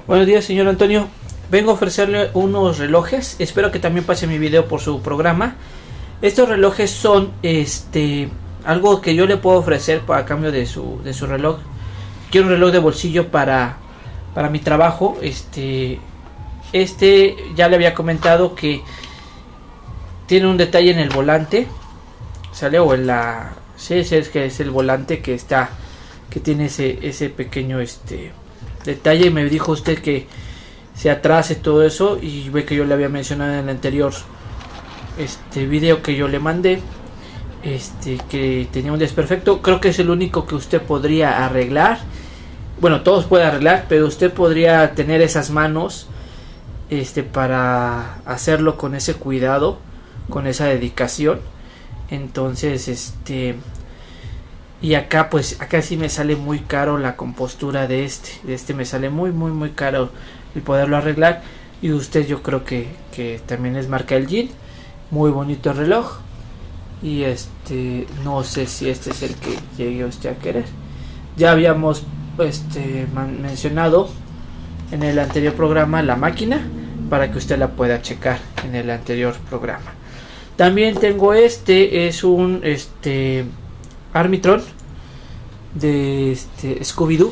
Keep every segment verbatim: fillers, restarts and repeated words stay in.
Buenos días, señor Antonio. Vengo a ofrecerle unos relojes. Espero que también pase mi video por su programa. Estos relojes son este algo que yo le puedo ofrecer para cambio de su de su reloj. Quiero un reloj de bolsillo para para mi trabajo. Este este ya le había comentado que tiene un detalle en el volante. Sale o en la sí, ese es que es el volante que está que tiene ese ese pequeño este detalle. Me dijo usted que se atrase todo eso y ve que yo le había mencionado en el anterior este video que yo le mandé este que tenía un desperfecto. Creo que es el único que usted podría arreglar. Bueno, todos pueden arreglar, pero usted podría tener esas manos este para hacerlo con ese cuidado, con esa dedicación. Entonces este y acá pues acá sí me sale muy caro la compostura de este de este me sale muy muy muy caro el poderlo arreglar. Y usted yo creo que, que también es marca El Jean. Muy bonito el reloj. Y este no sé si este es el que llegue usted a querer. Ya habíamos este mencionado en el anterior programa la máquina para que usted la pueda checar en el anterior programa. También tengo este, es un este Armitron de este Scooby-Doo.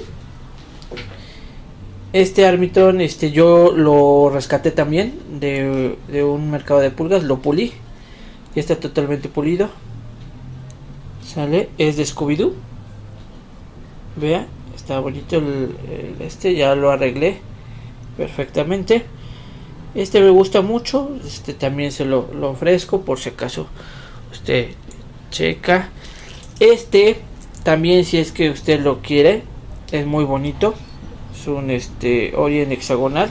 Este Armitron este yo lo rescaté también de, de un mercado de pulgas, lo pulí. Ya está totalmente pulido. Sale, es de Scooby-Doo. Vea, está bonito el, el este, ya lo arreglé perfectamente. Este me gusta mucho, este también se lo, lo ofrezco por si acaso usted checa. Este también, si es que usted lo quiere, es muy bonito. Es un este Orient hexagonal.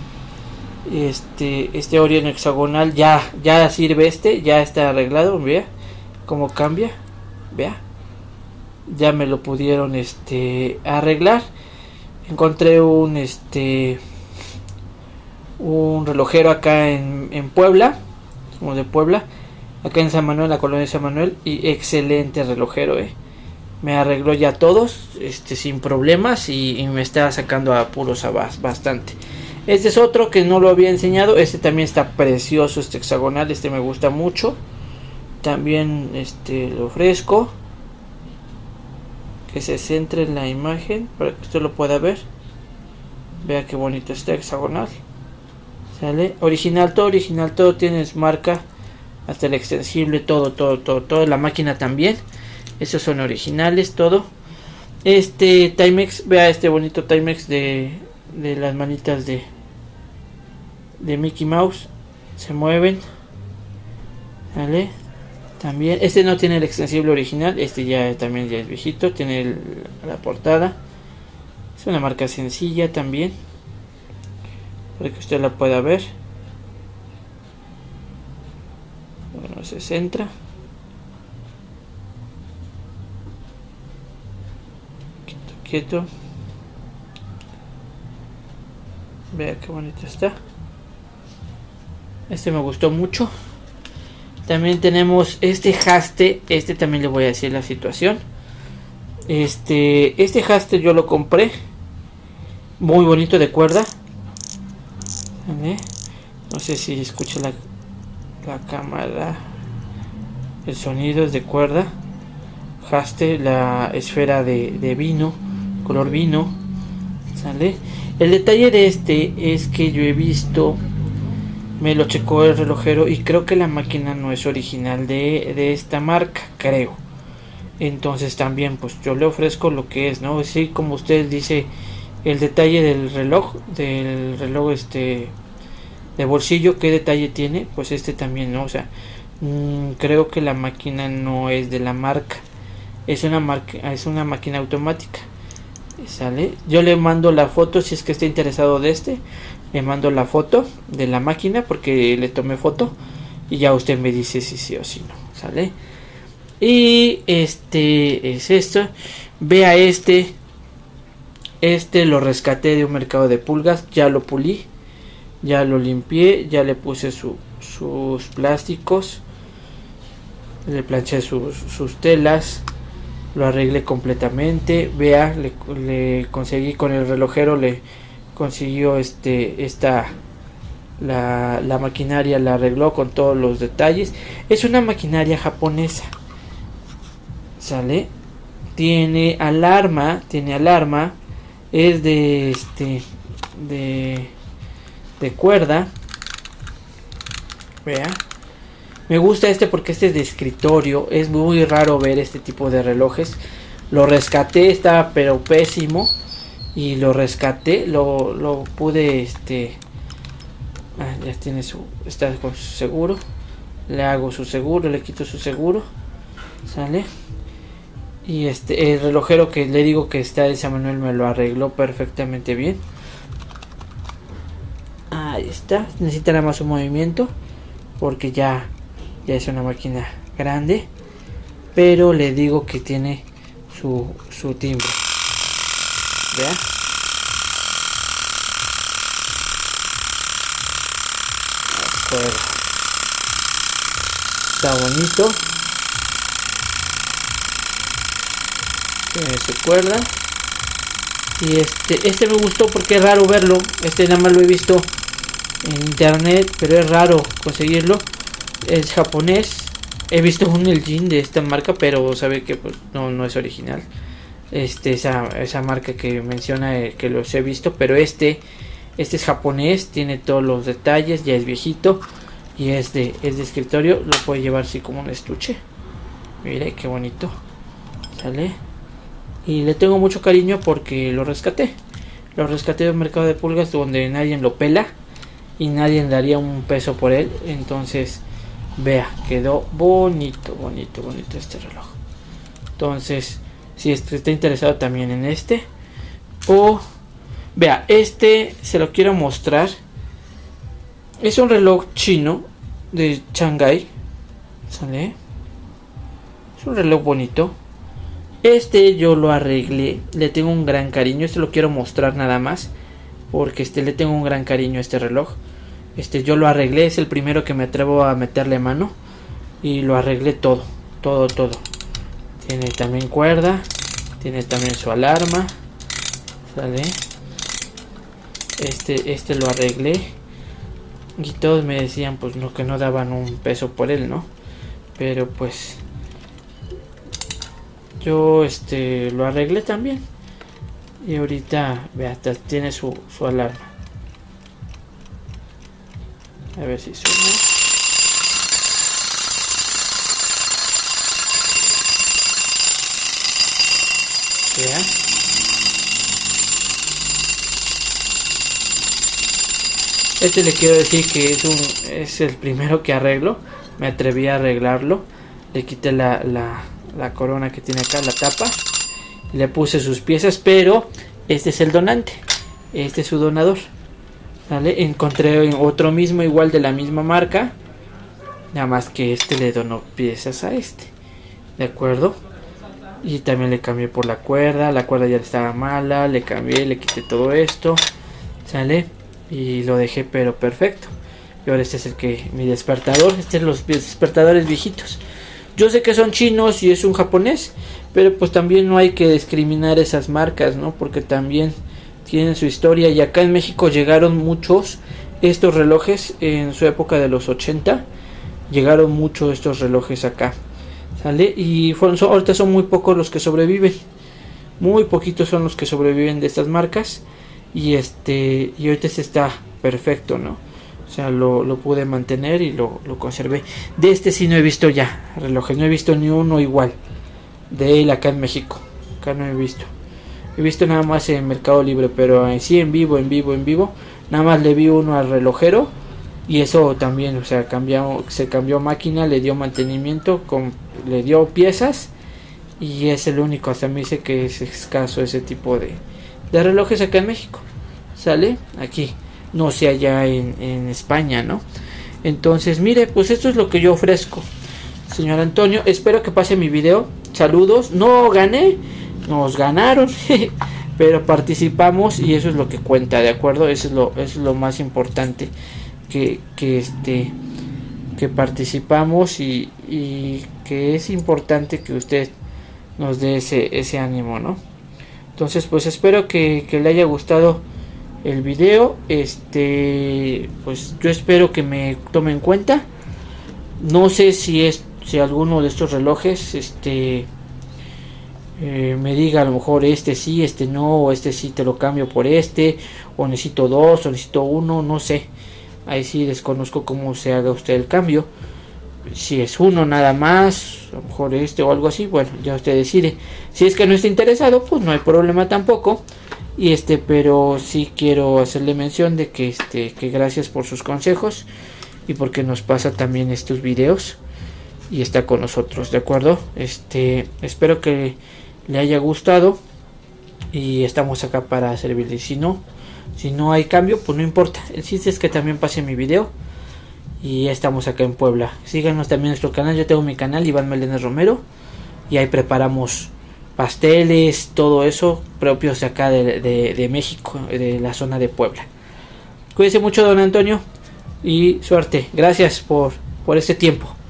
Este este Orient hexagonal ya ya sirve, este ya está arreglado. Vea cómo cambia. Vea, ya me lo pudieron este arreglar. Encontré un este un relojero acá en, en Puebla, como de Puebla, acá en San Manuel, la colonia de San Manuel, y excelente relojero, eh. Me arregló ya todos, este, sin problemas, y, y me está sacando a apuros a bastante. Este es otro que no lo había enseñado. Este también está precioso, este hexagonal, este me gusta mucho. También este lo ofrezco. Que se centre en la imagen para que usted lo pueda ver. Vea qué bonito está hexagonal. Sale original, todo original, todo tiene marca, hasta el extensible, todo, todo, todo, todo, la máquina también. Esos son originales, todo. Este Timex, vea este bonito Timex de, de las manitas de, de Mickey Mouse. Se mueven. Sale. También, este no tiene el extensible original, este ya también ya es viejito, tiene el, la portada. Es una marca sencilla también, para que usted la pueda ver. Bueno, se centra. Quieto, quieto. Vea qué bonito está. Este me gustó mucho. También tenemos este haste. Este también le voy a decir la situación. Este, este haste yo lo compré. Muy bonito, de cuerda. No sé si escucha la, la cámara. El sonido es de cuerda. Haste, la esfera de, de vino, color vino. ¿Sale? El detalle de este es que yo he visto, me lo checó el relojero y creo que la máquina no es original de, de esta marca, creo. Entonces también pues yo le ofrezco lo que es, ¿no? Así como usted dice, el detalle del reloj, del reloj este de bolsillo, qué detalle tiene, pues este también, ¿no? O sea, mmm, creo que la máquina no es de la marca, es una marca, es una máquina automática. Sale, yo le mando la foto si es que está interesado de este, le mando la foto de la máquina porque le tomé foto y ya usted me dice si sí o si no. Sale, y este es esto. Vea este, este lo rescaté de un mercado de pulgas, ya lo pulí, ya lo limpié, ya le puse su, sus plásticos, le planché sus, sus telas, lo arreglé completamente. Vea, le, le conseguí con el relojero, le consiguió este esta la, la maquinaria, la arregló con todos los detalles. Es una maquinaria japonesa, sale, tiene alarma, tiene alarma, es de este de de cuerda. Vea, me gusta este porque este es de escritorio. Es muy raro ver este tipo de relojes. Lo rescaté, estaba pero pésimo y lo rescaté, lo, lo pude este ah, ya tiene su, está con su seguro, le hago su seguro, le quito su seguro, sale. Y este el relojero que le digo que está de San Manuel me lo arregló perfectamente bien. Ahí está, necesita nada más un movimiento porque ya ya es una máquina grande, pero le digo que tiene su, su timbre. Vea, acuerdo. Está bonito, tiene su cuerda. Y este este me gustó porque es raro verlo. Este nada más lo he visto en internet, pero es raro conseguirlo. Es japonés. He visto un Elgin de esta marca, pero sabe que pues, no, no es original. Este, esa, esa marca que menciona, eh, que los he visto, pero este, este es japonés, tiene todos los detalles, ya es viejito y es de, es de escritorio. Lo puede llevar así como un estuche. Mire qué bonito, sale. Y le tengo mucho cariño porque lo rescaté. Lo rescaté de un mercado de pulgas donde nadie lo pela y nadie daría un peso por él. Entonces, vea, quedó bonito, bonito, bonito este reloj. Entonces, si está interesado también en este, o vea, este se lo quiero mostrar. Es un reloj chino de Shanghai, ¿sale? Es un reloj bonito. Este yo lo arreglé, le tengo un gran cariño. Este lo quiero mostrar nada más porque este le tengo un gran cariño a este reloj. Este yo lo arreglé, es el primero que me atrevo a meterle mano y lo arreglé todo, todo, todo. Tiene también cuerda, tiene también su alarma, ¿sale? Este, este lo arreglé y todos me decían pues no, que no daban un peso por él, ¿no? Pero pues yo este lo arreglé también y ahorita vea, tiene su, su alarma. A ver si suena. Vea. Este le quiero decir que es un es el primero que arreglo. Me atreví a arreglarlo. Le quité la, la, la corona que tiene acá, la tapa. Le puse sus piezas, pero este es el donante. Este es su donador. ¿Vale? Encontré otro mismo igual de la misma marca, nada más que este le donó piezas a este, de acuerdo, y también le cambié por la cuerda. La cuerda ya estaba mala, le cambié, le quité todo esto, sale, y lo dejé pero perfecto. Y ahora este es el que mi despertador, este es los despertadores viejitos. Yo sé que son chinos y es un japonés, pero pues también no hay que discriminar esas marcas, ¿no? Porque también tienen su historia, y acá en México llegaron muchos estos relojes en su época de los ochenta. Llegaron muchos estos relojes acá, ¿sale? Y fueron, son, ahorita son muy pocos los que sobreviven, muy poquitos son los que sobreviven de estas marcas. Y este y ahorita este está perfecto, ¿no? O sea, lo, lo pude mantener y lo, lo conservé. De este sí no he visto ya relojes, no he visto ni uno igual de él acá en México. Acá no he visto. He visto nada más en Mercado Libre, pero sí en vivo, en vivo, en vivo. Nada más le vi uno al relojero. Y eso también, o sea, cambió, se cambió máquina, le dio mantenimiento, con, le dio piezas. Y es el único, hasta me dice que es escaso ese tipo de, de relojes acá en México. ¿Sale? Aquí, no sé allá en, en España, ¿no? Entonces, mire, pues esto es lo que yo ofrezco, señor Antonio. Espero que pase mi video. Saludos. No gané. Nos ganaron, pero participamos y eso es lo que cuenta, ¿de acuerdo? Eso es lo, eso es lo más importante, que, que este que participamos y, y que es importante que usted nos dé ese, ese ánimo, ¿no? Entonces pues espero que, que le haya gustado el video. Este, pues yo espero que me tomen en cuenta. No sé si es si alguno de estos relojes este eh, me diga a lo mejor este sí, este no, o este sí te lo cambio por este, o necesito dos, o necesito uno, no sé. Ahí sí desconozco cómo se haga usted el cambio. Si es uno nada más, a lo mejor este o algo así, bueno, ya usted decide. Si es que no está interesado, pues no hay problema tampoco. Y este, pero sí quiero hacerle mención de que este, que gracias por sus consejos y porque nos pasa también estos videos y está con nosotros, ¿de acuerdo? Este, espero que le haya gustado y estamos acá para servirle. Si no, si no hay cambio, pues no importa. El chiste es que también pase mi video. Y ya estamos acá en Puebla. Síganos también en nuestro canal. Yo tengo mi canal, Iván Meléndez Romero. Y ahí preparamos pasteles, todo eso propios de acá de, de, de México, de la zona de Puebla. Cuídese mucho, don Antonio. Y suerte. Gracias por, por este tiempo.